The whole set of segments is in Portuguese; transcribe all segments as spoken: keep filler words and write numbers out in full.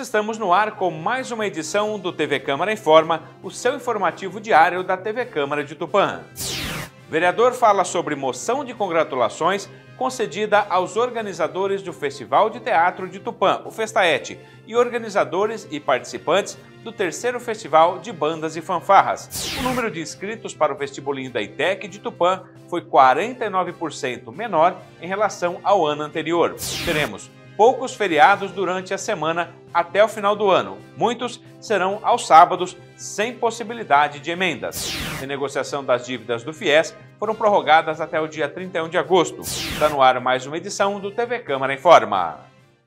estamos no ar com mais uma edição do T V Câmara Informa, o seu informativo diário da T V Câmara de Tupã. Vereador fala sobre moção de congratulações concedida aos organizadores do Festival de Teatro de Tupã, o Festaete, e organizadores e participantes do terceiro Festival de Bandas e Fanfarras. O número de inscritos para o vestibulinho da I T E C de Tupã foi quarenta e nove por cento menor em relação ao ano anterior. Teremos poucos feriados durante a semana até o final do ano. Muitos serão aos sábados, sem possibilidade de emendas. A negociação das dívidas do FIES foram prorrogadas até o dia trinta e um de agosto. Está no ar mais uma edição do T V Câmara Informa.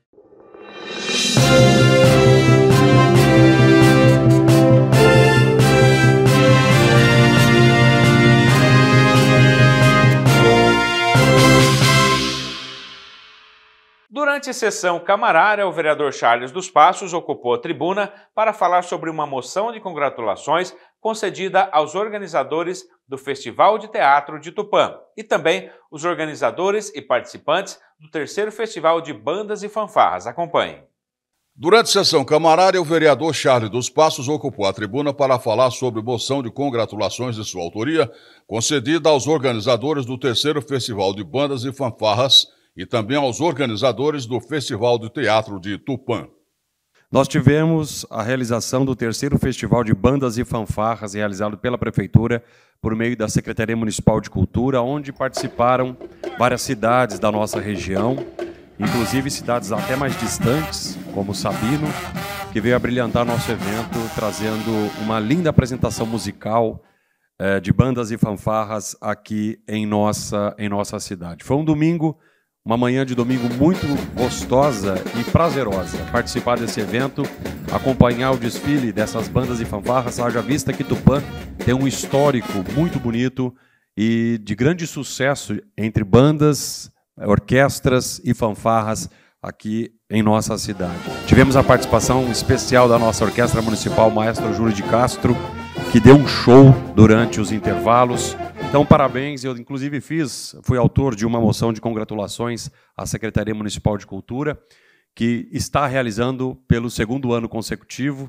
Durante a sessão camarária, o vereador Charles dos Passos ocupou a tribuna para falar sobre uma moção de congratulações concedida aos organizadores do Festival de Teatro de Tupã e também os organizadores e participantes do terceiro Festival de Bandas e Fanfarras. Acompanhe. Durante a sessão camarária, o vereador Charles dos Passos ocupou a tribuna para falar sobre moção de congratulações de sua autoria concedida aos organizadores do terceiro Festival de Bandas e Fanfarras e também aos organizadores do Festival de Teatro de Tupã. Nós tivemos a realização do terceiro Festival de Bandas e Fanfarras, realizado pela Prefeitura por meio da Secretaria Municipal de Cultura, onde participaram várias cidades da nossa região, inclusive cidades até mais distantes, como Sabino, que veio a brilhantar nosso evento, trazendo uma linda apresentação musical eh, de bandas e fanfarras aqui em nossa, em nossa cidade. Foi um domingo, uma manhã de domingo muito gostosa e prazerosa. Participar desse evento, acompanhar o desfile dessas bandas e fanfarras, haja vista que Tupã tem um histórico muito bonito e de grande sucesso entre bandas, orquestras e fanfarras aqui em nossa cidade. Tivemos a participação especial da nossa Orquestra Municipal, Maestro Júlio de Castro, que deu um show durante os intervalos. Então, parabéns. Eu, inclusive, fiz, fui autor de uma moção de congratulações à Secretaria Municipal de Cultura, que está realizando pelo segundo ano consecutivo.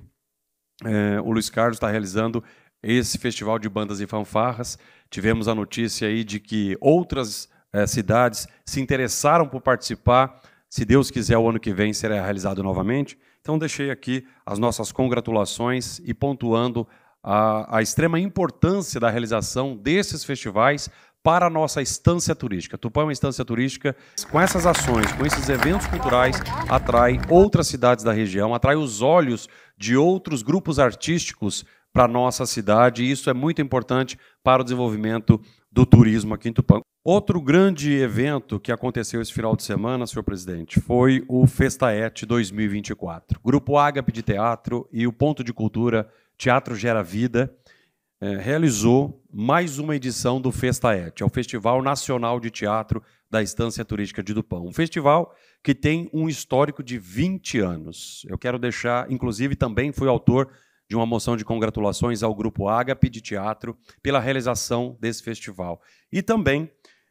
É, o Luiz Carlos está realizando esse Festival de Bandas e Fanfarras. Tivemos a notícia aí de que outras é, cidades se interessaram por participar. Se Deus quiser, o ano que vem será realizado novamente. Então, deixei aqui as nossas congratulações e pontuando A, a extrema importância da realização desses festivais para a nossa estância turística. Tupã é uma estância turística. Com essas ações, com esses eventos culturais, atrai outras cidades da região, atrai os olhos de outros grupos artísticos para a nossa cidade, e isso é muito importante para o desenvolvimento do turismo aqui em Tupã. Outro grande evento que aconteceu esse final de semana, senhor presidente, foi o Festaete dois mil e vinte e quatro. Grupo Ágape de Teatro e o Ponto de Cultura Teatro Gera Vida eh, realizou mais uma edição do Festaete, é o Festival Nacional de Teatro da Estância Turística de Tupã. Um festival que tem um histórico de vinte anos. Eu quero deixar, inclusive, também fui autor de uma moção de congratulações ao Grupo Ágape de Teatro pela realização desse festival. E também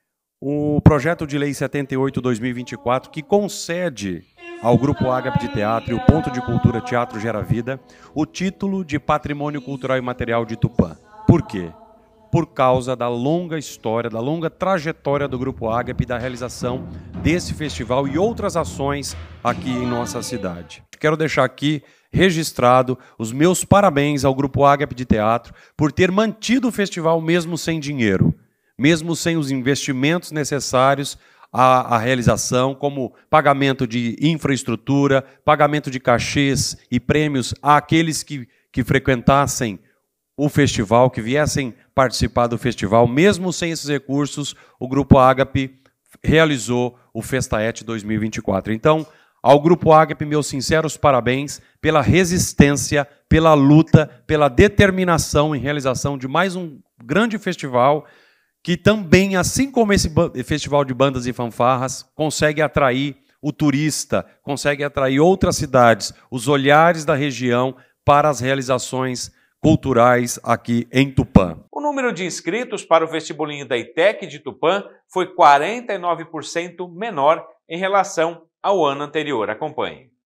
o projeto de lei setenta e oito barra dois mil e vinte e quatro, que concede ao Grupo Ágape de Teatro e o Ponto de Cultura Teatro Gera Vida o título de Patrimônio Cultural e Material de Tupã. Por quê? Por causa da longa história, da longa trajetória do Grupo Ágape, da realização desse festival e outras ações aqui em nossa cidade. Quero deixar aqui registrado os meus parabéns ao Grupo Ágape de Teatro por ter mantido o festival mesmo sem dinheiro, mesmo sem os investimentos necessários à, à realização, como pagamento de infraestrutura, pagamento de cachês e prêmios àqueles que, que frequentassem o festival, que viessem participar do festival. Mesmo sem esses recursos, o Grupo Ágape realizou o Festaete dois mil e vinte e quatro. Então, ao Grupo Ágape, meus sinceros parabéns pela resistência, pela luta, pela determinação em realização de mais um grande festival que também, assim como esse Festival de Bandas e Fanfarras, consegue atrair o turista, consegue atrair outras cidades, os olhares da região para as realizações culturais aqui em Tupã. O número de inscritos para o vestibulinho da I T E C de Tupã foi quarenta e nove por cento menor em relação ao ano anterior. Acompanhe.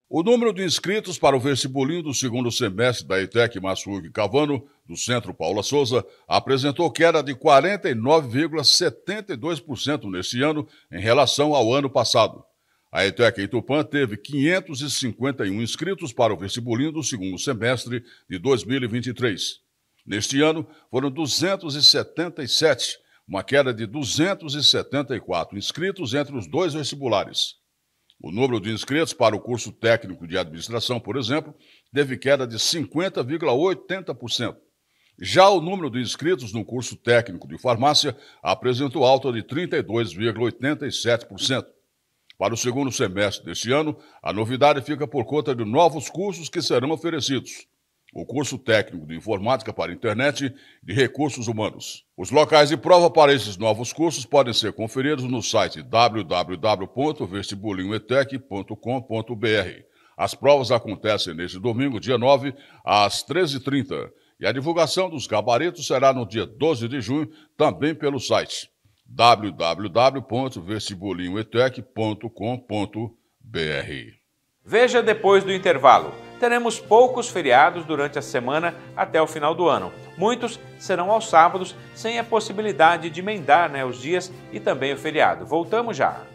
O número de inscritos para o vestibulinho do segundo semestre da ETEC Massuque Cavano, do Centro Paula Souza, apresentou queda de quarenta e nove vírgula setenta e dois por cento neste ano em relação ao ano passado. A ETEC em Tupã teve quinhentos e cinquenta e um inscritos para o vestibulinho do segundo semestre de dois mil e vinte e três. Neste ano, foram duzentos e setenta e sete, uma queda de duzentos e setenta e quatro inscritos entre os dois vestibulares. O número de inscritos para o curso técnico de administração, por exemplo, teve queda de cinquenta vírgula oitenta por cento. Já o número de inscritos no curso técnico de farmácia apresentou alta de trinta e dois vírgula oitenta e sete por cento. Para o segundo semestre deste ano, a novidade fica por conta de novos cursos que serão oferecidos. O curso técnico de informática para internet e de recursos humanos. Os locais de prova para esses novos cursos podem ser conferidos no site w w w ponto vestibulinho etec ponto com ponto b r. As provas acontecem neste domingo, dia nove, às treze e trinta, e a divulgação dos gabaritos será no dia doze de junho, também pelo site w w w ponto vestibulinho etec ponto com ponto b r. Veja depois do intervalo. Teremos poucos feriados durante a semana até o final do ano. Muitos serão aos sábados, sem a possibilidade de emendar, né, os dias e também o feriado. Voltamos já.